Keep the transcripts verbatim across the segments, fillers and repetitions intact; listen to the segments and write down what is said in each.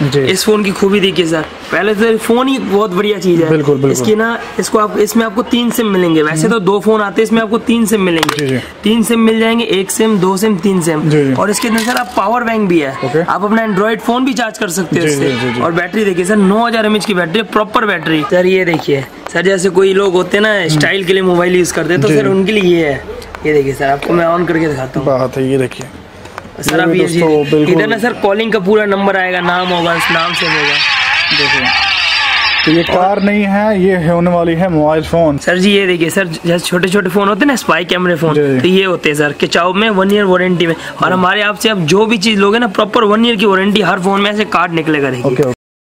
इस फोन की खूबी देखिए सर, पहले तो फोन ही बहुत बढ़िया चीज है। बिल्कुल, बिल्कुल। इसकी ना इसको आप इसमें आपको तीन सिम मिलेंगे, वैसे तो दो फोन आते हैं, इसमें आपको तीन सिम मिलेंगे। तीन सिम मिल जाएंगे, एक सिम, दो सिम, तीन सिम। और इसके अंदर सर आप पावर बैंक भी है, आप अपना एंड्रॉइड फोन भी चार्ज कर सकते हो इससे। और बैटरी देखिए सर, नौ हजार एम एच की बैटरी, प्रॉपर बैटरी। सर ये देखिए सर, जैसे कोई लोग होते हैं ना स्टाइल के लिए मोबाइल यूज करते हैं, तो सर उनके लिए ये है। ये देखिए सर, आपको मैं ऑन करके दिखाता हूँ। बात है, ये देखिए सर, आप ये इधर ना सर कॉलिंग का पूरा नंबर आएगा, नाम होगा, इस नाम से होगा। देखिए तो ये कार नहीं है, ये होने वाली है मोबाइल फोन। सर जी ये देखिए सर, जैसे छोटे छोटे फोन होते हैं ना स्पाई कैमरे फोन, तो ये होते हैं सर खिंचाव में वन ईयर वारंटी में। और हमारे आपसे आप जो भी चीज लोगे ना, प्रॉपर वन ईयर की वारंटी हर फोन में ऐसे कार्ड निकलेगा। देखिए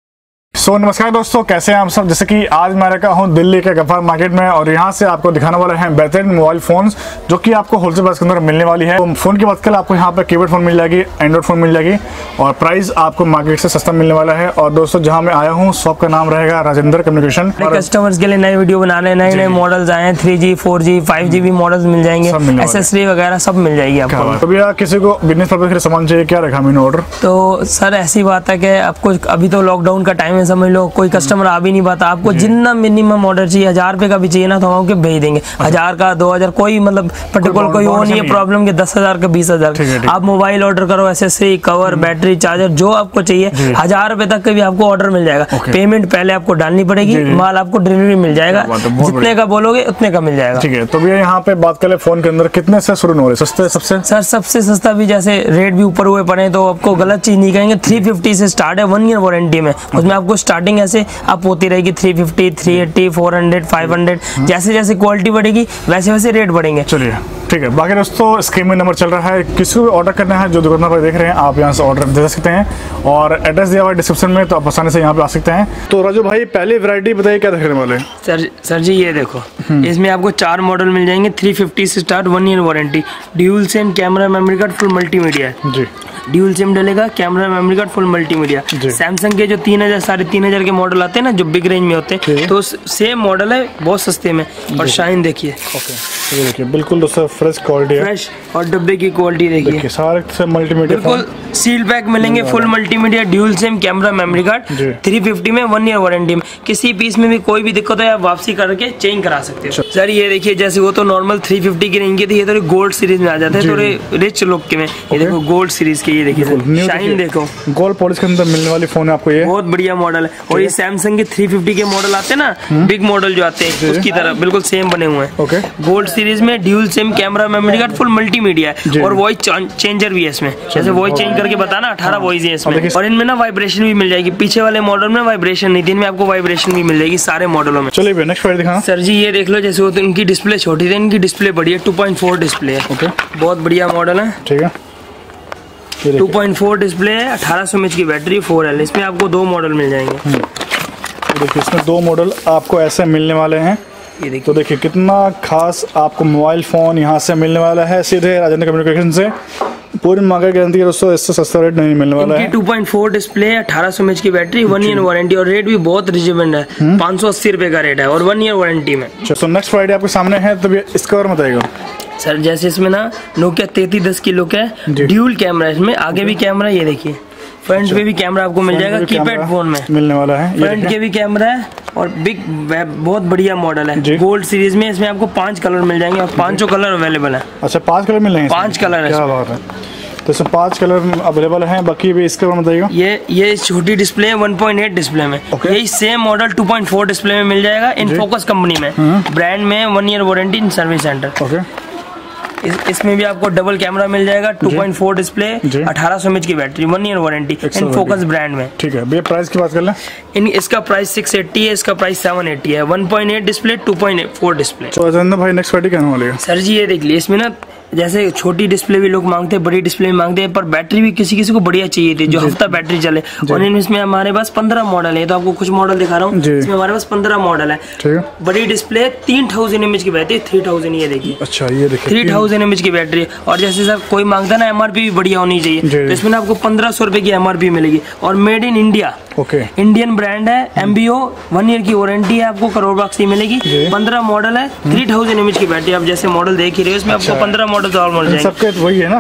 सो so, नमस्कार दोस्तों, कैसे हैं आप सब। जैसे कि आज मैं रखा हूँ दिल्ली के गफ्फार मार्केट में, और यहाँ से आपको दिखाने वाले हैं बेहतरीन मोबाइल फोन्स जो कि आपको होलसेल प्राइस के अंदर मिलने वाली है। तो फोन की बात करें, आपको यहाँ पे कीपैड फोन मिल जाएगी, एंड्रॉइड फोन मिल जाएगी, और प्राइस आपको मार्केट से सस्ता मिलने वाला है। और दोस्तों जहाँ मैं आया हूँ, शॉप का नाम रहेगा राजेंद्र कम्युनिकेशन। कस्टमर्स के लिए नए वीडियो बनाने, नए नए मॉडल्स आए हैं, three G four G five G भी मॉडल्स मिल जाएंगे, एसेसरी वगैरह सब मिल जाएगी आपको। तो भैया किसी को बिजनेस पर्पज के लिए सामान चाहिए, क्या रखा मैंने ऑर्डर? तो सर ऐसी बात है कि आपको अभी तो लॉकडाउन का टाइम है, समझ लो कोई कस्टमर आ भी नहीं पाता, आपको जितना मिनिमम ऑर्डर चाहिए, हजार रुपए का भी चाहिए ना, तो हम आपको भेज देंगे। हजार का, दो हजार, कोई मतलब पर्टिकुलर कोई वो नहीं है प्रॉब्लम के दस हजार का, बीस हजार। आप मोबाइल ऑर्डर करो, एसेसरी, कवर, बैटरी, चार्जर, जो आपको चाहिए, हजार रुपए तक का भी आपको ऑर्डर मिल जाएगा। पेमेंट पहले आपको डालनी पड़ेगी, माल आपको डिलीवरी मिल जाएगा, जितने का बोलोगे उतने का मिल जाएगा। ठीक है, तो भैया यहाँ पे बात करें फोन के अंदर कितने से शुरू हो रहे, सस्ते सबसे? सर सबसे सस्ता भी, जैसे रेट भी ऊपर हुए पड़े तो आपको गलत चीज नहीं कहेंगे, थ्री फिफ्टी से स्टार्ट है वन ईयर वारंटी में। उसमें आपको स्टार्टिंग ऐसे आप होती रहेगी three fifty, three eighty, four hundred, five hundred, जैसे जैसे क्वालिटी बढ़ेगी वैसे वैसे रेट बढ़ेंगे। चलिए ठीक है। बाकी दोस्तों स्क्रीन में नंबर चल रहा है, किसी को ऑर्डर करना है जो दुकान पर देख रहे हैं, आप यहाँ से ऑर्डर दे सकते हैं, और एड्रेस दिया हुआ है डिस्क्रिप्शन में, तो आप आसानी से यहाँ पे आ सकते हैं। तो राजू भाई पहली वैरायटी बताइए क्या दिखने वाले? सर सर जी ये देखो, इसमें आपको चार मॉडल मिल जाएंगे, थ्री फिफ्टी से start, one year warranty, dual sim, camera, memory card, full multimedia जी। ड्यूल सिम डलेगा, camera, memory card, full multimedia. Samsung के जो तीन हजार साढ़े तीन हजार के मॉडल आते हैं ना, जो बिग रेंज में होते हैं, तो सेम मॉडल है, बहुत सस्ते में। और शाइन देखिए, ये देखिए बिल्कुल दोस्तों फ्रेश क्वालिटी है, फ्रेश, और डब्बे की क्वालिटी देखिए, सारे से मल्टीमीडिया बिल्कुल सील पैक मिलेंगे, full multimedia, dual sim, camera, memory card, three fifty में, वन ईयर वारंटी में। किसी पीस में भी कोई भी दिक्कत है आप वापसी करके चेंज करा सकते हो। सर ये देखिए, जैसे वो तो नॉर्मल थ्री फिफ्टी की रेंज की थी, ये थोड़ी गोल्ड सीरीज में आ जाते हैं, थोड़े रिच लुक के में। ये देखो गोल्ड सीरीज के, ये देखिए शाइन देखो, गोल्ड पॉलिश के अंदर मिलने वाली फोन है आपको, ये बहुत बढ़िया मॉडल है। और ये सैमसंग के थ्री फिफ्टी के मॉडल आते हैं ना, बिग मॉडल जो आते हैं उसकी तरह बिल्कुल सेम बने हुए हैं। गोल्ड सीरीज में dual sim, camera, memory card, full multimedia है, और वॉइस चेंजर भी है इसमें, जैसे वॉइस चेंज करके बताना, अठारह वॉइस है इसमें। और इनमें ना वाइब्रेशन भी मिल जाएगी, पीछे वाले मॉडल में वाइब्रेशन नहीं थी, इनमें आपको वाइब्रेशन भी मिल जाएगी सारे मॉडलों में। चलिए नेक्स्ट वाइड दिखाना। सर जी ये देख लो, जैसे वो तो इनकी डिस्प्ले छोटी थी, इनकी डिस्प्ले बड़ी है, टू पॉइंट फोर डिस्प्ले है, बहुत बढ़िया मॉडल है। ठीक है, टू पॉइंट फोर डिस्प्ले है, अठारह सौ एमएच की बैटरी, फोर एल। इसमें आपको दो मॉडल मिल जाएंगे। देखिए इसमें दो मॉडल आपको ऐसे मिलने वाले हैं। ये देखिए, तो देखिए कितना खास आपको मोबाइल फोन यहाँ से मिलने वाला है, सीधे राजेंद्र कम्युनिकेशन से। पूरी मार्केट गारंटी है दोस्तों, इससे सस्ता रेट नहीं मिलने वाला है। टू पॉइंट फोर डिस्प्ले, अठारह सौ एमएच की बैटरी, वन ईयर वारंटी, और रेट भी बहुत रिजनेबल है, पाँच सौ अस्सी रुपए का रेट है, और वन ईयर वारंटी में। तो नेक्स्ट फ्राइडे आपके सामने है, तो इसका और बताइएगा। सर जैसे इसमें ना नोकिया तैतीस दस की लुक है, ड्यूल कैमरा, इसमें आगे भी कैमरा, ये देखिए फ्रंट पे भी कैमरा आपको मिल जाएगा, कीपैड फोन में मिलने वाला है, फ्रंट के भी कैमरा है, और बिग बहुत बढ़िया मॉडल है, गोल्ड सीरीज में। इसमें आपको पांच कलर मिल जाएंगे, और पांचों कलर अवेलेबल है। अच्छा पांच कलर मिल रहे हैं? पांच कलर है, क्या बात है। तो इसमें पांच कलर अवेलेबल हैं, बाकी भी इसके बारे में बताइएगा। ये ये छोटी डिस्प्ले है, वन पॉइंट एट डिस्प्ले में, यही same model two point four display में मिल जाएगा, इन फोकस कंपनी में, ब्रांड में, one year warranty in service centre. इस, इसमें भी आपको डबल कैमरा मिल जाएगा, टू पॉइंट फोर डिस्प्ले, अठारह सौ एमएच की battery, one year warranty, InFocus brand में। ठीक है भैया, प्राइस की बात कर लें। इन इसका प्राइस सिक्स एट्टी है, इसका प्राइस सेवन एट्टी है, one point eight display, two point four display. तो राजेंद्र भाई नेक्स्ट वाइड कहने वाले हैं। सर जी ये देख लीजिए, इसमें ना जैसे छोटी डिस्प्ले भी लोग मांगते हैं, बड़ी डिस्प्ले भी मांगते हैं, पर बैटरी भी किसी किसी को बढ़िया चाहिए थी, जो हफ्ता बैटरी चले। और इसमें हमारे पास पंद्रह मॉडल है, तो आपको कुछ मॉडल दिखा रहा हूँ, इसमें हमारे पास पंद्रह मॉडल है। बड़ी डिस्प्ले, तीन थाउजेंड एमएच की बैटरी, थ्री थाउजेंड, ये देखिए। अच्छा ये देखिए, थ्री थाउजेंड एमएच की बैटरी। और जैसे सर कोई मांगता है ना एमआरपी भी बढ़िया होनी चाहिए, तो इसमें आपको पंद्रह सौ रुपए की एमआरपी मिलेगी, और made in India, okay, Indian brand है, एमबीओ, वन ईयर की वारंटी है, आपको करोड़ बॉक्स ही मिलेगी। पंद्रह मॉडल है, थ्री थाउजेंड एमएच की बैटरी, आप जैसे मॉडल देख ही रहे हो, इसमें आपको पंद्रह मॉडल तो ऑलमोस्ट जाएंगे। सबके वही है ना,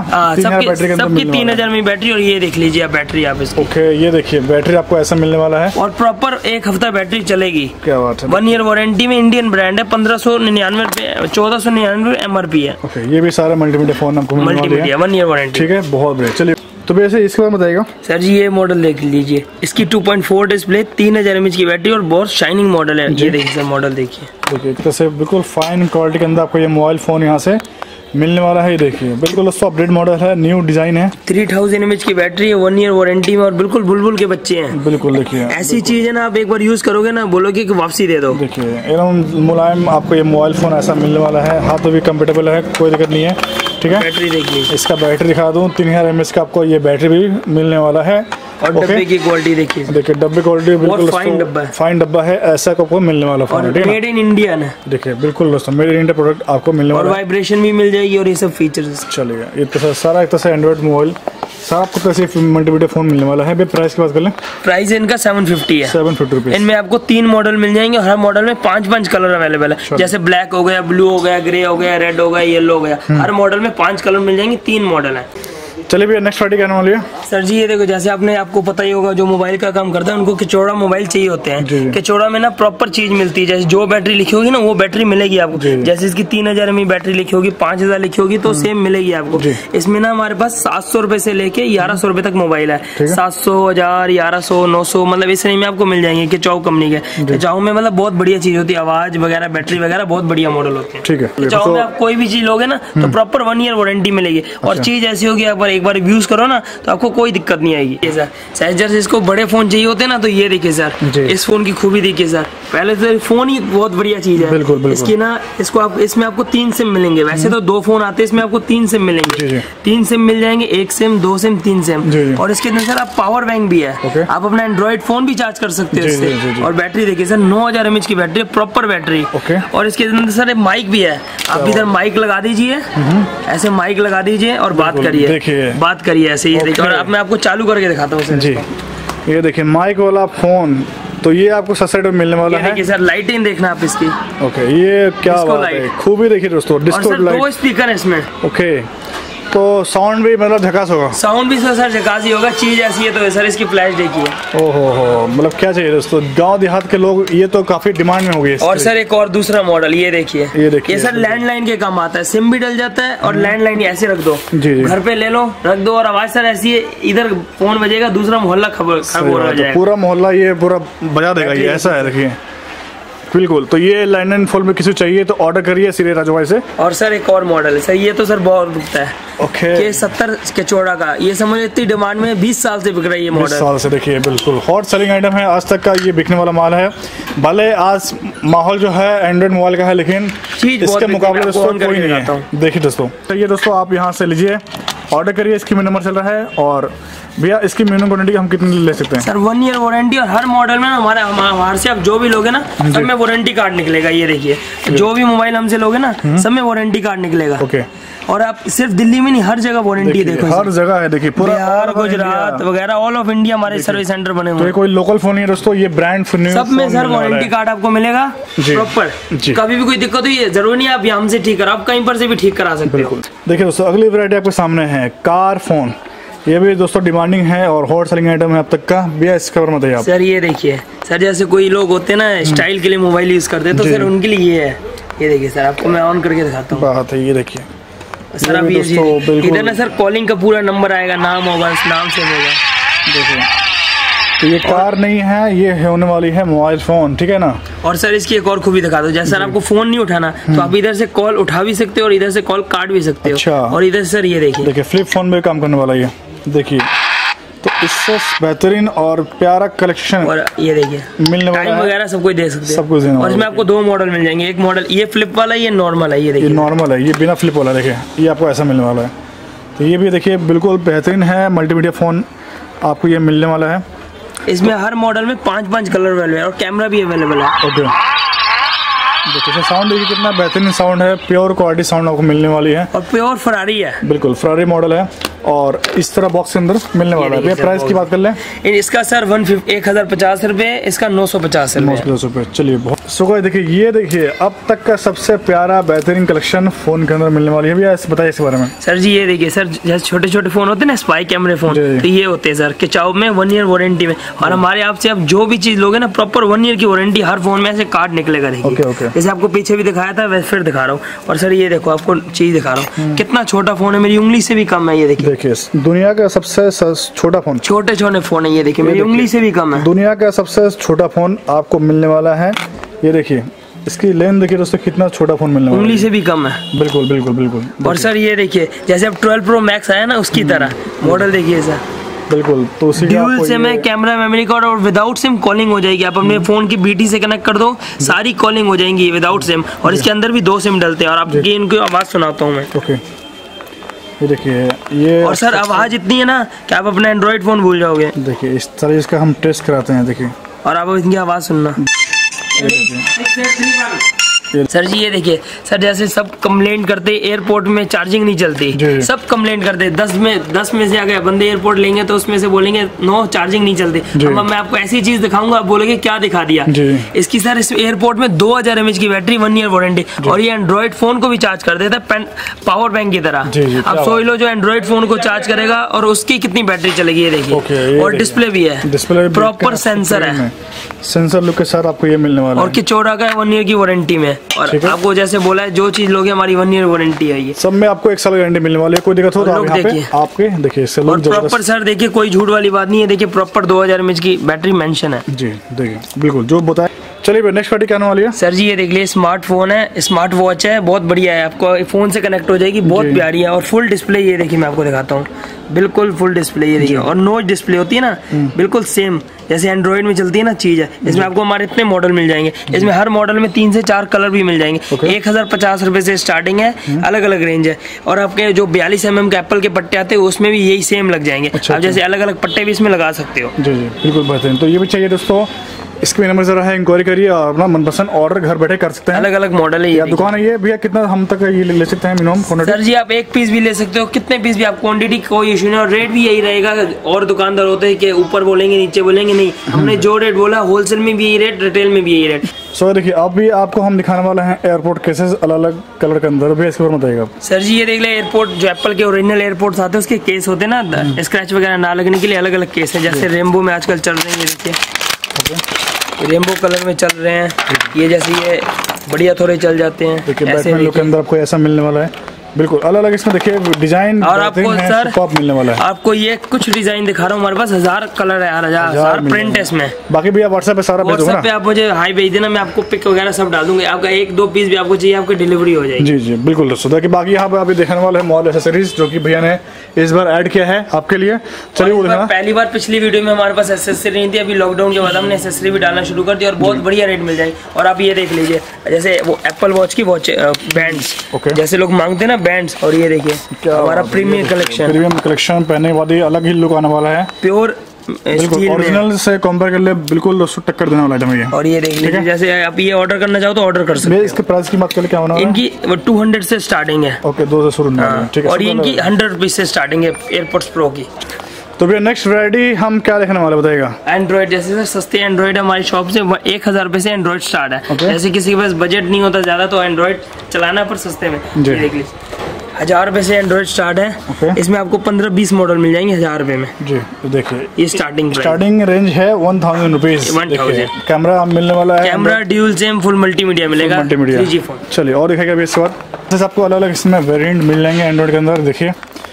सबकी तीन हजार में बैटरी। और ये देख लीजिए आप बैटरी आप इसकी। ओके, ये देखिए बैटरी आपको ऐसा मिलने वाला है और प्रॉपर एक हफ्ता बैटरी चलेगी। क्या बात है, वन ईयर वारंटी में, इंडियन ब्रांड है, पंद्रह सौ निन्यानवे रुपए, चौदह सौ निन्यानवे एम आर पी है। ओके, ये भी सारा मल्टीमीडिया फोन आपको मिलने वाला है, वन ईयर वारंटी। ठीक है, बहुत बढ़िया। चलिए तो वैसे इसके बारे में बताइएगा सर जी। ये मॉडल देख लीजिए, इसकी टू पॉइंट फोर डिस्प्ले, तीन हजार एमएच की बैटरी और बहुत शाइनिंग मॉडल है। ये देखिए सर, मॉडल देखिए, देखिए एक तरह से बिल्कुल फाइन क्वालिटी के अंदर आपको ये मोबाइल फोन यहाँ से मिलने वाला है। ये देखिए बिल्कुल दोस्तों अपडेट मॉडल है, न्यू डिजाइन है, थ्री थाउजेंड एमएच की बैटरी है, वन ईयर वारंटी में और बिल्कुल बुलबुल के बच्चे हैं। बिल्कुल देखिए ऐसी चीज है ना, आप एक बार यूज करोगे ना, बोलोगे कि वापसी दे दो। देखिए एकदम मुलायम आपको ये मोबाइल फोन ऐसा मिलने वाला है, हाथ भी कंफर्टेबल है, कोई दिक्कत नहीं है। ठीक है, बैटरी देखिए, इसका बैटरी दिखा दूं, तीन हजार एम एच का आपको ये बैटरी भी मिलने वाला है। और डब्बे की क्वालिटी देखिए, देखिए डब्बे क्वालिटी बिल्कुल फाइन डब्बा है, फाइन डब्बा है, ऐसा आपको मिलने वाला फोन है। मेड इन इंडिया है, देखिए बिल्कुल दोस्तों मेड इन इंडिया प्रोडक्ट आपको मिलने वाला है, और वाइब्रेशन भी मिल जाएगी और ये सब फीचर्स चलेगा। ये तो सारा एक तरह से एंड्रॉइड मोबाइल सारा आपको कैसे मल्टीमीडिया फोन मिलने वाला है। प्राइस की बात कर लें, प्राइस इनका सेवन फिफ्टी है, सेवन फिफ्टी रुपीज। इनमें आपको तीन मॉडल मिल जाएंगे, हर मॉडल में पांच पांच कलर अवेलेबल है, जैसे ब्लैक हो गया, ब्लू हो गया, ग्रे हो गया, रेड हो गया, येलो हो गया, हर मॉडल में पांच कलर मिल जाएंगे, तीन मॉडल है। चलिए भैया नेक्स्ट पार्टी कहने वाली है सर जी। ये देखो, जैसे आपने आपको पता ही होगा, जो मोबाइल का काम करता है उनको किचौड़ा मोबाइल चाहिए होते हैं। किचौड़ा में ना प्रॉपर चीज मिलती है, जैसे जो बैटरी लिखी होगी ना वो बैटरी मिलेगी आपको। जैसे इसकी तीन हजार एम बैटरी लिखी होगी, पांच हजार लिखी होगी तो सेम मिलेगी आपको। इसमें ना हमारे पास सात सौ रुपए से लेके ग्यारह सौ रुपए तक मोबाइल है, सात सौ हजार ग्यारह सौ नौ सौ मतलब इस रेंज में आपको मिल जाएंगे। किचाओ कंपनी के, किचाओ में मतलब बहुत बढ़िया चीज होती है, आवाज वगैरह, बैटरी वगैरह बहुत बढ़िया मॉडल होते हैं। ठीक है, किचाओ में आप कोई भी चीज लोगे ना तो प्रॉपर वन ईयर वारंटी मिलेगी, और चीज ऐसी होगी आप एक बार यूज करो ना तो आपको कोई दिक्कत नहीं आएगी। ये सर साइज से इसको बड़े फोन चाहिए होते हैं ना, तो ये देखिए सर, इस फोन की खूबी देखिए सर। पहले तो फोन ही बहुत बढ़िया चीज है, बिल्कुल, बिल्कुल। इसकी ना, इसको आप इसमें आपको तीन सिम मिलेंगे, वैसे तो दो फोन आते हैं, इसमें आपको तीन सिम मिलेंगे, तीन सिम मिल जाएंगे, एक सिम, दो सिम, तीन सिम। और इसके अंदर सर आप पावर बैंक भी है, आप अपना एंड्रॉइड फोन भी चार्ज कर सकते हो इससे। और बैटरी देखिए सर, नौ हजार एमएच की बैटरी, प्रॉपर बैटरी। और इसके अंदर सर माइक भी है, आप इधर माइक लगा दीजिए, ऐसे माइक लगा दीजिए और बात करिए, बात करिए ऐसे। ये देखिए, और अब मैं आपको चालू करके दिखाता हूँ जी। ये देखिए माइक वाला फोन, तो ये आपको सस्ते में मिलने वाला है। देखिए सर, लाइटिंग देखना आप इसकी। ओके, ये क्या बात है, खूबी देखिए दोस्तों, डिस्को लाइट, दो स्पीकर है इसमें। ओके, तो साउंड भी मतलब झकास होगा, साउंड भी सर झकास ही होगा। चीज ऐसी है तो सर इसकी फ्लैश देखिए। ओहो हो, मतलब क्या चाहिए दोस्तों, गांव देहात के लोग ये तो काफी डिमांड में हो गई। और सर एक और दूसरा मॉडल ये देखिए, ये देखिए, ये सर लैंडलाइन के काम आता है, सिम भी डल जाता है और लैंडलाइन ऐसे रख दो, घर पे ले लो, रख दो, और आवाज सर ऐसी है, इधर फोन बजेगा, दूसरा मोहल्ला खबर खबर पूरा मोहल्ला ये पूरा बजा देगा, ये ऐसा है देखिए। बिल्कुल, तो ये लैंडलाइन फोन में किसी चाहिए तो ऑर्डर करिए सीधे राजू भाई से। और सर एक और मॉडल है सर, ये तो सर बहुत बिकता है, ओके, के सत्तर के चौड़ा का, ये समझ इतनी डिमांड में बीस साल से बिक रही है ये मॉडल। बीस साल से देखिए, बिल्कुल हॉट सेलिंग आइटम है, आज तक का ये बिकने वाला माल है। भले आज माहौल जो है एंड्रॉइड मोबाइल का है, लेकिन इसके मुकाबले दोस्तों कोई नहीं है। देखिए दोस्तों, तो ये दोस्तों आप यहाँ से लीजिए, ऑर्डर करिए, इसकी मेनू नंबर चल रहा है। और भैया इसकी मिनिमम क्वांटिटी हम कितनी ले सकते हैं? सर वन ईयर वारंटी, और हर मॉडल में हमारे हमारे से आप जो भी लोगे ना सब में वारंटी कार्ड निकलेगा। ये देखिए, जो भी मोबाइल हमसे लोगे ना सब में वारंटी कार्ड निकलेगा। ओके, और आप सिर्फ दिल्ली में नहीं, हर जगह वारंटी देखो, हर जगह है। देखिए पूरा बिहार, गुजरात वगैरह ऑल ऑफ इंडिया हमारे सर्विस सेंटर बने हुए हैं। तो कोई लोकल फोन नहीं है दोस्तों, ये ब्रांड फोन सब में सर वारंटी कार्ड आपको मिलेगा प्रॉपर। कभी भी कोई दिक्कत हुई है, जरूर नहीं आप हमसे ठीक करा, आप कहीं पर से भी ठीक करा सकते हो। देखिए दोस्तों, अगली वैरायटी आपके सामने है कार फोन। ये भी दोस्तों डिमांडिंग है और हॉट सेलिंग आइटम है अब तक का। भैया इसके बारे में बताइए आप। सर ये देखिए सर, जैसे कोई लोग होते हैं ना स्टाइल के लिए मोबाइल यूज करते हैं, तो सर उनके लिए ये है। ये देखिए सर, आपको मैं ऑन करके दिखाता हूँ। बात है, ये देखिए सर, अब ये इधर ना सर कॉलिंग का पूरा नंबर आएगा, नाम होगा, नाम से होगा। देखिए, तो ये कार नहीं है, ये होने वाली है मोबाइल फोन, ठीक है ना। और सर इसकी एक और खूबी दिखा दो, जैसे सर आपको फोन नहीं उठाना तो आप इधर से कॉल उठा भी सकते हो और इधर से कॉल काट भी सकते हो। अच्छा। और इधर सर ये देखिए, देखिए फ्लिप फोन में काम करने वाला ये देखिए, तो इससे बेहतरीन और प्यारा कलेक्शन। और ये देखिए मिलने वाला टाइम वगैरह सब कुछ दे सकते हैं, सब कुछ। और इसमें आपको दो मॉडल मिल जाएंगे, एक मॉडल ये फ्लिप वाला है, ये नॉर्मल है। ये देखिए, ये नॉर्मल है, ये बिना फ्लिप वाला। देखिए ये आपको ऐसा मिलने वाला है, तो ये भी देखिए बिल्कुल बेहतरीन है, मल्टीमीडिया फोन आपको ये मिलने वाला है। इसमें हर मॉडल में पांच पांच कलर अवेलेबल है और कैमरा भी अवेलेबल है। ओके, देखिए साउंड देखिए कितना बेहतरीन साउंड है, प्योर क्वालिटी साउंड आपको मिलने वाली है, और प्योर फरारी है, बिल्कुल फरारी मॉडल है। और इस तरह बॉक्स के अंदर मिलने वाला है। प्राइस की बात कर लें, इसका सर वन फिफ्टी एक हजार पचास रुपए, इसका नौ सौ पचास रुपए। चलिए बहुत सो देखिए, ये देखिए अब तक का सबसे प्यारा बेहतरीन कलेक्शन फोन के अंदर मिलने वाली है। भैया बताइए इसके बारे में। सर जी ये देखिए सर, जैसे छोटे छोटे फोन होते हैं ना स्पाई कैमरे फोन, तो ये होते हैं सर खिंचाव में वन ईयर वारंटी में। और हमारे आपसे आप जो भी चीज लोगे ना प्रॉपर वन ईयर की वारंटी, हर फोन में ऐसे कार्ड निकलेगा। देखिए जैसे आपको पीछे भी दिखाया था वैसे फिर दिखा रहा हूँ। और सर ये देखो आपको चीज दिखा रहा हूँ, कितना छोटा फोन है, मेरी उंगली से भी कम है। ये देखिए देखिए दुनिया का सबसे छोटा फोन, छोटे छोटे फोन है। ये देखिए मेरी उंगली से भी कम है। दुनिया का सबसे छोटा फोन आपको मिलने वाला है। ये देखिए इसकी लेंथ देखिए दोस्तों, कितना छोटा फोन मिलने वाला है, उंगली से भी कम है। बिल्कुल बिल्कुल बिल्कुल। और सर ये देखिए जैसे अब ट्वेल्व प्रो मैक्स आया ना उसकी तरह मॉडल देखिए सर, बिल्कुल। तो ड्यूल सिम है, कैमरा मेमोरी कार्ड और विदाउट सिम कॉलिंग हो जाएगी। आप अपने फोन की बीटी से कनेक्ट कर दो, सारी कॉलिंग हो जाएंगी विदाउट सिम। और इसके अंदर भी दो सिम डलते हैं। और आपकी इनकी आवाज सुनाता हूँ मैं। ओके ये देखिए ये, और सर आवाज इतनी है ना कि आप अपना एंड्रॉइड फोन भूल जाओगे। देखिए इस तरह इसका हम टेस्ट कराते हैं। देखिए और आप इनकी आवाज सुनना। सर जी ये देखिए सर, जैसे सब कंप्लेंट करते एयरपोर्ट में चार्जिंग नहीं चलती, सब कंप्लेंट करते दस में दस में से अगर बंदे एयरपोर्ट लेंगे तो उसमें से बोलेंगे नो चार्जिंग नहीं चलती। अब मैं आपको ऐसी चीज दिखाऊंगा, आप बोलेंगे क्या दिखा दिया। इसकी सर इस एयरपोर्ट में दो हजार एमएच की बैटरी, वन ईयर वारंटी। और ये एंड्रॉइड फोन को भी चार्ज कर देता है पावर बैंक की तरह। आप सोच लो जो एंड्रॉइड फोन को चार्ज करेगा और उसकी कितनी बैटरी चलेगी। ये देखिए और डिस्प्ले भी है, डिस्प्ले प्रॉपर सेंसर है, सेंसर लुक के साथ आपको ये मिलने वाला है। और किचोरा का वन ईयर की वारंटी में। और आपको जैसे बोला है जो चीज लोगे हमारी वन ईयर वारंटी है। ये सब में आपको एक साल गारंटी मिलने वाली है। कोई दिक्कत हो तो आप यहाँ पे आपके देखिए और प्रॉपर सर देखिए कोई झूठ वाली बात नहीं है। देखिए प्रॉपर दो हजार एमएच की बैटरी मेंशन है। जी देखिए बिल्कुल जो बताए। चलिए नेक्स्ट पार्टी क्या आने वाली है सर जी, ये देख लीजिए स्मार्टफोन है, स्मार्ट वॉच है, बहुत बढ़िया है। आपको फोन से कनेक्ट हो जाएगी, बहुत प्यारी है। और फुल डिस्प्ले ये देखिए मैं आपको दिखाता हूँ, बिल्कुल फुल डिस्प्ले ये देखिए। और नोच डिस्प्ले होती है ना, बिल्कुल सेम जैसे एंड्रॉइड में चलती है ना चीज है। इसमें आपको हमारे इतने मॉडल मिल जाएंगे। इसमें हर मॉडल में तीन से चार कलर भी मिल जाएंगे। एक हजार पचास रुपए से स्टार्टिंग है, अलग अलग रेंज है। और आपके जो बयालीस एम एम के एप्पल के पट्टे आते हैं उसमें भी यही सेम लग जाएंगे। आप जैसे अलग अलग पट्टे भी इसमें लगा सकते हो। जी जी बिल्कुल बेहतरीन। तो ये भी चाहिए दोस्तों, इसके नंबर जरा है, इंक्वायरी करिए और अपना मनपसंद ऑर्डर घर बैठे कर सकते हैं। अलग अलग मॉडल है, ये दुकान है ये भैया। कितना हम तक ये ले सकते हैं मिनिमम क्वांटिटी? सर जी आप एक पीस भी ले सकते हो, कितने पीस भी आप, क्वांटिटी कोई इशू नहीं। और रेट भी यही रहेगा। और दुकानदार होते हैं कि ऊपर बोलेंगे नीचे बोलेंगे, नहीं, हमने जो रेट बोला होलसेल में भी यही रेट, रिटेल में भी यही रेट। सो देखिए अब भी आपको हम दिखाने वाले हैं एयरपोर्ट केसेस अलग अलग कलर के अंदर भी। इसके बारे में बताइएगा सर जी। ये देख ले एयरपोर्ट जो एप्पल के ओरिजिनल एयरपोर्ट्स आते हैं उसके केस होते हैं ना, स्क्रैच वगैरह ना लगने के लिए अलग अलग केस है। जैसे रेनबो में आजकल चल रहे हैं, ये देखिए रेनबो कलर में चल रहे हैं। ये जैसे ये बढ़िया थोड़े चल जाते हैं। देखिए बैटमैन लुक के अंदर आपको ऐसा मिलने वाला है, बिल्कुल अलग अलग इसमें देखिए डिजाइन। और आपको सर मिलने वाला है, आपको ये कुछ डिजाइन दिखा रहा हूँ, हमारे पास हजार कलर है, हजार हजार प्रिंट है इसमें। बाकी भी आप व्हाट्सएप पे सारा भेज दोगे ना? पे आप मुझे हाई भेज देना, मैं आपको पिक वगैरह सब डाल दूंगा। आपका एक दो पीस भी आपको चाहिए, आपकी डिलीवरी हो जाएगी। जी जी बिल्कुल दोस्तों। देखिए बाकी यहाँ पे अभी देखने वाले है मॉल एसेसरीज, जो कि भैया ने इस बार ऐड किया है आपके लिए। चलिए वो देखना। पहली बार पिछली वीडियो में हमारे पास एसेसरी नहीं थी, अभी लॉकडाउन के बाद हमने एसेसरी भी डालना शुरू कर दिया और बहुत बढ़िया रेट मिल जाएगी। और आप ये देख लीजिए जैसे वो एप्पल वॉच की वॉच बैंड्स, जैसे लोग मांगते हैं ना बैंड्स। और ये देखिए हमारा प्रीमियम कलेक्शन, प्रीमियम कलेक्शन पहनने के बाद अलग ही लुक आने वाला है। प्योर ओरिजिनल से कंपेयर कर ले, बिल्कुल दोस्तों टक्कर देने वाला है ये। और ये देख लीजिए जैसे आप ये ऑर्डर करना चाहो तो ऑर्डर कर सकते हैं। इसके प्राइस की बात करें क्या होना है? इनकी टू हंड्रेड से स्टार्टिंग है। ओके दो से शुरू है, ठीक है। और इनकी हंड्रेड रुपीज से स्टार्टिंग है एयरपोर्ट्स प्रो की। तो भैया नेक्स्ट वैरायटी हम क्या देखने वाले बताइएगा? एंड्रॉइड जैसे सर सस्ते एंड्रॉइड हमारी शॉप से एक हजार रुपए से एंड्रॉइड स्टार्ट है। okay. जैसे किसी के पास बजट नहीं होता ज्यादा तो एंड्रॉइड चलाना पर सस्ते में देख लीजिए हजार रुपए से एंड्रॉइड स्टार्ट है। okay. इसमें आपको पंद्रह बीस मॉडल मिल जाएंगे हजार रुपए में। जी देखिए ये स्टार्टिंग स्टार्टिंग रेंज है वन थाउजेंड रुपीज। कैमरा मिलने वाला है, camera dual sim full multimedia मिलेगा, मल्टीमीडिया जी फोन। चलिए और दिखाएगा अभी इसके बाद आपको अलग अलग इसमें वेरिएंट मिल जाएंगे एंड्रॉइड के अंदर। देखिए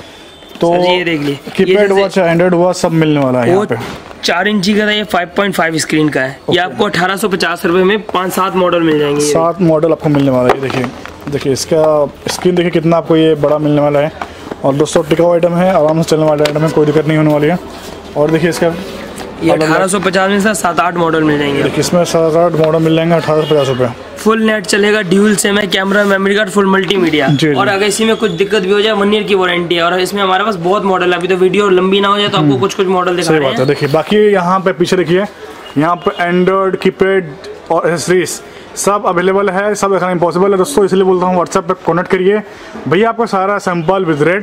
तो ये देख लीजिए कीपैड वॉच एंड्रॉइड वॉच सब मिलने वाला है यहाँ पे। चार इंची का था ये, फाइव पॉइंट फाइव स्क्रीन का है। ये आपको अठारह सौ पचास रुपए में पाँच सात मॉडल मिल जाएंगे। सात मॉडल आपको मिलने वाला है। देखिए देखिए इसका स्क्रीन देखिए कितना आपको ये बड़ा मिलने वाला है। और दोस्तों टिकाऊ आइटम है, आराम से चलने वाला आइटम है, कोई दिक्कत नहीं होने वाली है। और देखिए इसका ये अठारह सौ पचास में सात आठ मॉडल मिल जाएंगे। देखिए इसमें सात आठ मॉडल मिल जाएंगे अठारह सौ पचास रुपये। फुल नेट चलेगा, ड्यूल सिम है, camera memory card full multimedia. और अगर इसी में कुछ दिक्कत भी हो जाए वन ईयर की वारंटी है। और इसमें हमारे पास बहुत मॉडल है, अभी तो वीडियो लंबी ना हो जाए तो आपको कुछ कुछ मॉडल दिखा रहे हैं। देखिए बाकी यहाँ पे पीछे देखिए यहाँ पे एंड्रॉइड कीपैड और एसेसरीज सब अवेलेबल है। सब देखना इम्पॉसिबल है दोस्तों, इसलिए बोलता हूँ व्हाट्सएप पे कॉन्टेक्ट करिए। भैया आपको सारा सैंपल विद रेट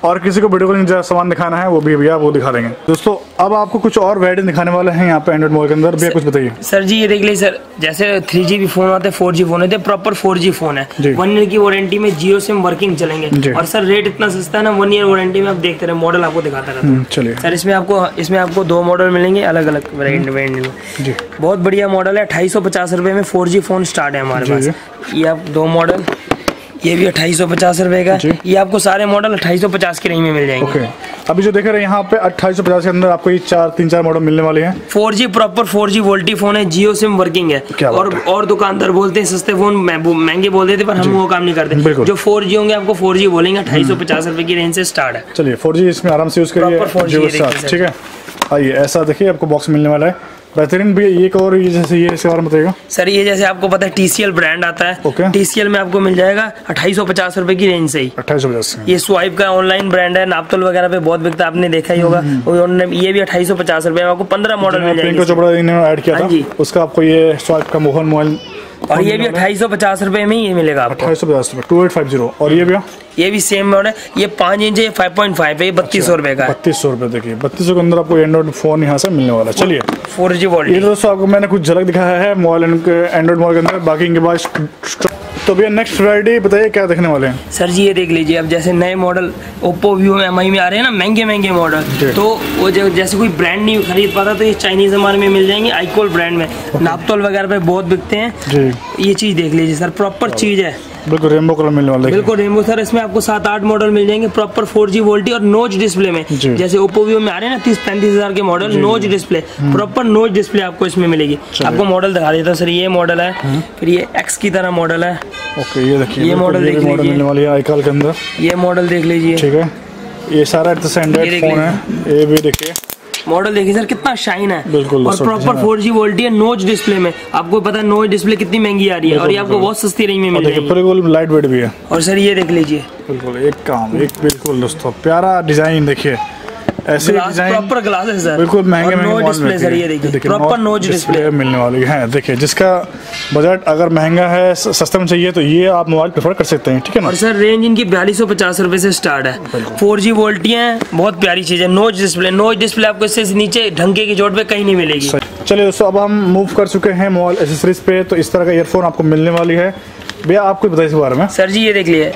और किसी को वीडियो कॉलिंग सामान दिखाना है वो भी भैया वो दिखा देंगे। दोस्तों अब आपको कुछ और वैरायटी दिखाने वाले हैं यहाँ पे एंड्रॉइड मोबाइल के अंदर। भैया कुछ बताइए। सर जी ये देख लीजिए सर, जैसे थ्री जी भी फोन आते हैं, फोर जी फोन होते हैं, प्रॉपर फोर जी फोन है, वन ईयर की वारंटी में जियो सिम वर्किंग चलेंगे। और सर रेट इतना सस्ता है ना, वन ईयर वारंटी में आप देखते रहे, मॉडल आपको दिखाता रहता हूँ। चलिए सर, इसमें आपको इसमें आपको दो मॉडल मिलेंगे अलग अलग वेरिएंट में। बहुत बढ़िया मॉडल है, अट्ठाईस सौ पचास रुपए में फोर जी फोन स्टार्ट है हमारे पास। ये आप दो मॉडल, ये भी अट्ठाईस सौ पचास रुपए का, ये आपको सारे मॉडल अट्ठाईस सौ पचास के रेंज में मिल जाएंगे। okay. अभी जो देख रहे हैं यहाँ पे अट्ठाईस सौ पचास के अंदर आपको ये चार तीन चार मॉडल मिलने वाले हैं। Four G proper four G VoLTE phone है, जियो सिम वर्किंग है। और और दुकानदार बोलते हैं सस्ते फोन महंगे बोल देते, पर हम वो काम नहीं करते। जो फोर जी होंगे आपको फोर जी बोलेंगे, अट्ठाईस सौ पचास रुपए की रेंज से स्टार्ट है। चलिए फोर जी इसमें आराम से यूज करिए, ठीक है। आइए ऐसा देखिए आपको बॉक्स मिलने वाला है बेहतरीन भी। एक और ये जैसे ये इसके बारे में बताइएगा सर। ये जैसे आपको पता है टीसीएल ब्रांड आता है, okay. टीसीएल में आपको मिल जाएगा अट्ठाईस सौ पचास रुपए की रेंज से ही। अट्ठाईस सौ पचास ये स्वाइप का ऑनलाइन ब्रांड है, नापतोल वगैरह पे बहुत बिकता है, आपने देखा ही होगा। ये भी अट्ठाईस सौ पचास रुपए में आपको पंद्रह मॉडल मिल जाएंगे। चोपड़ा इन्होंने ऐड किया था, उसका आपको ये स्वाइप का मोहन मोबाइल, और ये भी अट्ठाईस सौ पचास रुपए में ही ये मिलेगा आपको। अट्ठाईस सौ पचास रुपए टू एट फाइव जीरो। और ये भी ये भी सेम मॉडल है, ये पाँच इंच है, फाइव पॉइंट फाइव है, बत्तीस सौ रुपए का। बत्तीस सौ रुपए देखिए, बत्तीस सौ के अंदर आपको एंड्रॉइड फोन यहाँ से मिलने वाला है। चलिए फोर जी वोल्ट। ये दोस्तों आपको मैंने कुछ झलक दिखाया है मोबाइल एंड्रॉइड मोबाइल के अंदर, बाकी इनके बाद। तो भैया नेक्स्ट वैरायटी बताइए क्या देखने वाले हैं। सर जी ये देख लीजिए, अब जैसे नए मॉडल ओप्पो वीवो में एमआई में आ रहे हैं ना, महंगे महंगे मॉडल, तो वो जैसे कोई ब्रांड नहीं खरीद पाता तो ये चाइनीज हमारे में मिल जाएंगे, आईकोल ब्रांड में। नापतोल वगैरह पे बहुत बिकते हैं। ये चीज देख लीजिए सर, प्रॉपर चीज है, बिल्कुल रेनबो कलर मिलने वाला है। बिल्कुल रेनबो सर। इसमें आपको सात आठ मॉडल मिल जाएंगे प्रॉपर फोर जी वोल्टी और नोच डिस्प्ले में। जैसे ओप्पो वीवो में आ रहे हैं ना तीस पैंतीस हजार के मॉडल, नोच डिस्प्ले, प्रॉपर नोच डिस्प्ले आपको इसमें मिलेगी। आपको मॉडल दिखा देता हूँ सर, ये मॉडल है, फिर ये एक्स की तरह मॉडल है। ओके ये देखिए, ये मॉडल देख लीजिए, मिलने वाली है आईकाल के अंदर। ये मॉडल देख लीजिए, ठीक है। ये सारा एंड्रॉइड फोन है, ये भी देखिए मॉडल देखिए सर कितना शाइन है, बिल्कुल। और प्रॉपर फोर जी वोल्टी है, नोच डिस्प्ले में। आपको पता है नोच डिस्प्ले कितनी महंगी आ रही है, और ये आपको बहुत सस्ती रेंज में मिल जाएगी, बिल्कुल लाइट वेट भी है। और सर ये देख लीजिए, बिल्कुल एक काम एक बिल्कुल दोस्तों प्यारा डिजाइन देखिए, ऐसे डिजाइन प्रॉपर ग्लास है सर, बिल्कुल महंगे महंगे डिस्प्ले सर। ये देखिए प्रॉपर नोच डिस्प्ले मिलने वाली है। देखिए जिसका बजट अगर महंगा है, सस्ता में चाहिए, तो ये आप मोबाइल प्रेफर कर सकते हैं, ठीक है ना। और सर रेंज इनकी बयालीस सौ पचास रुपए से स्टार्ट है। फोर जी वोल्टी है, बहुत प्यारी चीज है। नोच डिस्प्ले, नोच डिस्प्ले आपको इससे नीचे ढंके की चोट पे कहीं नहीं मिलेगी। चलिए दोस्तों अब हम मूव कर चुके हैं मोबाइल एसेसरीज पे, तो इस तरह का ईयरफोन आपको मिलने वाली है। भैया आपको बताइए इस बारे में। सर जी ये देख लिए,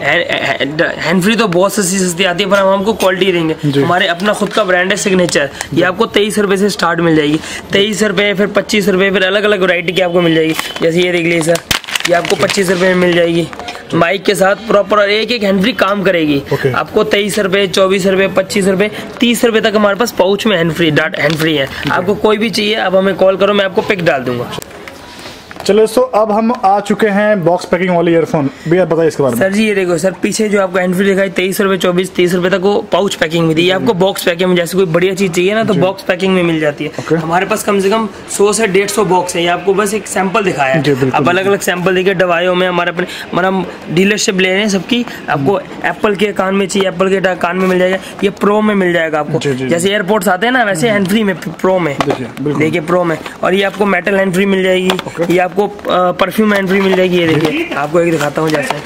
हैंड फ्री तो बहुत सस्ती सस्ती आती है, पर हम हमको क्वालिटी देंगे। हमारे अपना खुद का ब्रांड है सिग्नेचर, ये आपको तेईस रुपए से स्टार्ट मिल जाएगी। तेईस रुपए, फिर पच्चीस रुपए, फिर अलग अलग वैरायटी की आपको मिल जाएगी। जैसे ये देख लीजिए सर, ये आपको पच्चीस रुपए में मिल जाएगी, माइक के साथ प्रॉपर, और एक एक हैंड फ्री काम करेगी। okay. आपको तेईस रुपए, चौबीस रुपए, पच्चीस रुपए, तीस रुपए तक हमारे पास पाउच में हैंड फ्री डाट हैंड फ्री है। okay. आपको कोई भी चाहिए आप हमें कॉल करो, मैं आपको पिक डाल दूंगा। चलो दोस्तों अब हम आ चुके हैं बॉक्स पैकिंग वाले ईयरफोन। भैया बताइए इसके बारे में। सर जी ये देखो सर, पीछे जो आपको हैंड फ्री दिखाई तेईस रुपए, चौबीस तीस रुपए तक वो पाउच पैकिंग में दी। ये आपको बॉक्स पैकिंग में, जैसे कोई बढ़िया चीज चाहिए ना तो बॉक्स पैकिंग में मिल जाती है। okay. हमारे पास कम से कम सौ से डेढ़ सौ बॉक्स है। ये आपको बस एक सैंपल दिखाया है, अब अलग अलग सैंपल देखिए दवाइयों में। हमारे अपने मतलब डीलरशिप ले रहे हैं सबकी। आपको एप्पल के कान में चाहिए, एप्पल के कान में मिल जाएगा। ये प्रो में मिल जाएगा आपको, जैसे एयरपोर्ट्स आते हैं ना वैसे हैंड फ्री में प्रो में देखिए, प्रो में। और ये आपको मेटल हैंड फ्री मिल जाएगी। ये आपको परफ्यूम हैंड फ्री मिल जाएगी। ये देखिए आपको एक दिखाता हूँ, जैसे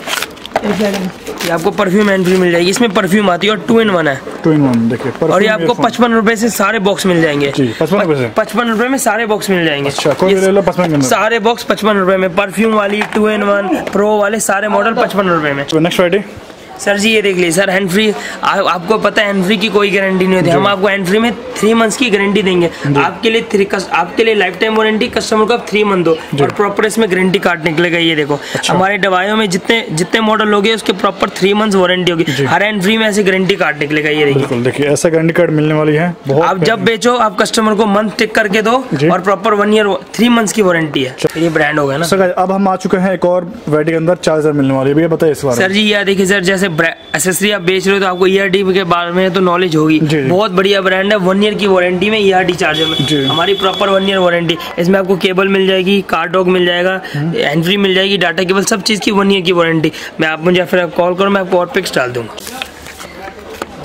ये आपको परफ्यूम हैंड फ्री मिल जाएगी। इसमें परफ्यूम आती है और टू इन वन है, टू इन वन देखिए। और ये आपको पचपन रुपए से सारे बॉक्स मिल जाएंगे। पचपन रुपए से पचपन रुपए में सारे बॉक्स मिल जाएंगे। अच्छा, कोई ले लो पचपन के अंदर। सारे बॉक्स पचपन रुपए में, परफ्यूम वाली, टू इन वन, प्रो वाले सारे मॉडल पचपन रुपए में। नेक्स्ट वैरायटी सर जी ये देख लीजिए सर, हैंड फ्री आ, आपको पता है हैंड फ्री की कोई गारंटी नहीं होती। हम आपको हैंड फ्री में थ्री मंथ्स की गारंटी देंगे। आपके लिए थ्री आपके लिए लाइफ टाइम वारंटी, कस्टमर को थ्री मंथ दो, और प्रॉपर इसमें गारंटी कार्ड निकलेगा। ये देखो अच्छा। हमारे दवाइयों में जितने जितने मॉडल लोगे उसके प्रॉपर थ्री मंथ्स वारंटी होगी। हर हैंड फ्री में ऐसे गारंटी कार्ड निकलेगा। ये देखिए देखिए ऐसा गारंटी कार्ड मिलने वाली है। आप जब बेचो आप कस्टमर को मंथ टिक करके दो, और proper one year three months की वारंटी है। ये ब्रांड हो गया ना सर। अब हम आ चुके हैं एक और वैरायटी के अंदर, चार्जर मिलने वाली है। बताइए इस बारे में। सर जी ये देखिए सर, जैसे एसेसरी आप बेच रहे हो तो आपको ई आर डी के बारे में तो नॉलेज होगी। बहुत बढ़िया ब्रांड है, वन ईयर की वारंटी में ई आर डी चार्जर में हमारी प्रॉपर वन ईयर वारंटी। इसमें आपको केबल मिल जाएगी, कार्ड डॉक मिल जाएगा, हैंड फ्री मिल जाएगी, डाटा केबल, सब चीज की वन ईयर की वारंटी। मैं आप मुझे फिर कॉल करो, मैं आपको और पिक्स डाल दूंगा।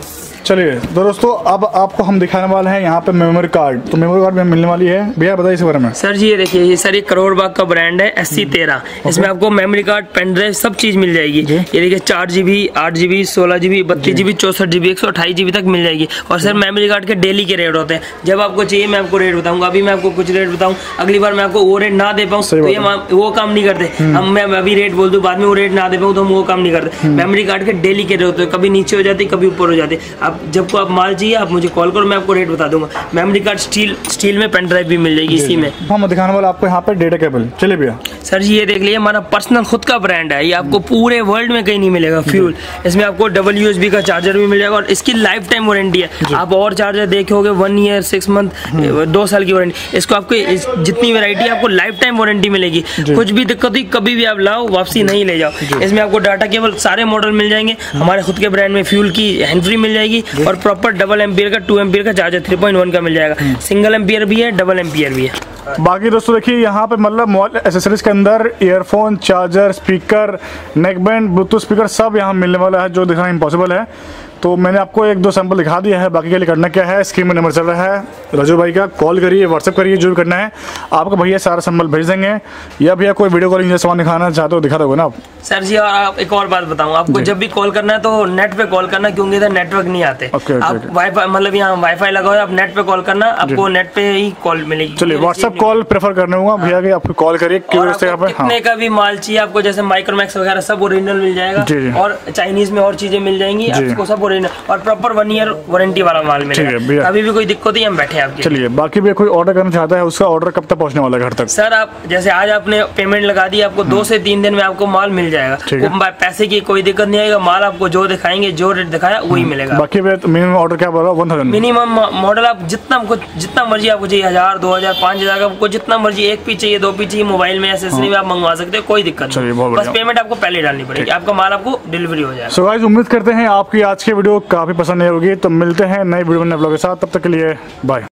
चलिए दोस्तों, अब आपको हम दिखाने वाले हैं यहाँ पे मेमोरी कार्ड। तो मेमोरी कार्ड में मिलने वाली है, भैया बताइए इस बारे में। सर जी ये देखिए, ये सर ये करोड़ बाग का ब्रांड है एस सी तेरह। इसमें आपको मेमोरी कार्ड, पेन ड्राइव सब चीज मिल जाएगी। ये देखिए चार जीबी, आठ जीबी, सोलह जीबी, बत्तीस जीबी, चौसठ जीबी, एक सौ अट्ठाईस जीबी तक मिल जाएगी। और सर मेमोरी कार्ड के डेली के रेट होते हैं। जब आपको चाहिए मैं आपको रेट बताऊंगा। अभी मैं आपको कुछ रेट बताऊँ, अगली बार मैं आपको वो रेट ना दे पाऊँ तो ये वो काम नहीं करते हम। मैं अभी रेट बोल दूँ, बाद में वो रेट ना दे पाऊँ तो हम वो काम नहीं करते। मेमोरी कार्ड के डेली के रेट होते हैं, कभी नीचे हो जाते कभी ऊपर हो जाते। आप जब को आप माल चाहिए आप मुझे कॉल करो, मैं आपको रेट बता दूंगा। मेमोरी कार्ड स्टील स्टील में, पेन ड्राइव भी मिल जाएगी इसी में। हम दिखाने वाला आपको यहाँ पे डेटा केबल। चलिए भैया। सर जी ये देख लीजिए, हमारा पर्सनल खुद का ब्रांड है। ये आपको पूरे वर्ल्ड में कहीं नहीं मिलेगा फ्यूल। इसमें आपको डबल यूएसबी का चार्जर भी मिल जाएगा और इसकी लाइफ टाइम वारंटी है। आप और चार्जर देखे होगे वन ईयर, सिक्स मंथ, दो साल की वारंटी। इसको आपको इस, जितनी वैरायटी आपको लाइफ टाइम वारंटी मिलेगी। कुछ भी दिक्कत हुई कभी भी आप लाओ, वापसी नहीं ले जाओ। इसमें आपको डाटा केबल सारे मॉडल मिल जाएंगे। हमारे खुद के ब्रांड में फ्यूल की हैंड फ्री मिल जाएगी और प्रॉपर डबल एम्पियर का, टू एम्पियर का चार्जर थ्री पॉइंट वन का मिल जाएगा। सिंगल एम्पियर भी है, डबल एम्पियर भी है। बाकी दोस्तों देखिए यहाँ पे मतलब मोबाइल एसेसरीज के अंदर earphone, charger, speaker, neckband, Bluetooth speaker सब यहाँ मिलने वाला है, जो दिखाना इम्पॉसिबल है। तो मैंने आपको एक दो सैंपल दिखा दिया है। बाकी के लिए करना क्या है, स्क्रीन में नंबर चल रहा है राजू भाई का, कॉल करिए, व्हाट्सएप करिए, जो भी करना है आपको भैया सारा सैंपल भेज देंगे। या भैया कोई वीडियो कॉलिंग जैसा सामान दिखाना चाहते हो दिखा दोगे ना आप? सर जी और आप एक और बात बताऊँ आपको, जब भी कॉल करना है तो नेट पे कॉल करना, क्योंकि इधर नेटवर्क नहीं आते। आप वाईफाई मतलब यहाँ वाईफाई लगाओ, आप नेट पे कॉल करना, आपको नेट पे ही कॉल मिलेगी। चलिए व्हाट्सएप कॉल प्रेफर करने होगा भैया कि आपको कॉल करिए। कितने का भी माल चाहिए आपको, जैसे माइक्रोमैक्स वगैरह सब ओरिजिनल मिल जाएगा और चाइनीज में और चीजें मिल जाएंगी आपको, सब ओरिजिनल और प्रॉपर वन ईयर वारंटी वाला माल मिलेगा। अभी भी कोई दिक्कत नहीं, हम बैठे हैं आपके। चलिए बाकी भी कोई ऑर्डर करना चाहता है, उसका ऑर्डर कब तक पहुंचने वाला है घर तक? सर आप जैसे आज आपने पेमेंट लगा दी, आपको दो से तीन दिन में आपको माल मिल जाएगा। पैसे की कोई दिक्कत नहीं आएगा, माल आपको जो दिखाएंगे, जो रेट दिखाया वही मिलेगा। बाकी मिनिमम ऑर्डर क्या बोला? वन थाउजेंड मिनिमम मॉडल आप जितना जितना मर्जी आपको चाहिए, हजार, दो हजार, पाँच हजार का आपको जितना मर्जी, एक पीस चाहिए, दो पीस चाहिए, मोबाइल में एसेसरी में आप मंगवा सकते हैं, कोई दिक्कत नहीं। बस पेमेंट आपको पहले डालनी पड़ेगी, आपका माल आपको डिलीवरी हो जाएगा। सो गाइस उम्मीद करते हैं आपकी आज की वीडियो काफी पसंद आई होगी। तो मिलते हैं नई वीडियो नए ब्लॉग के साथ, तब तक के लिए बाय।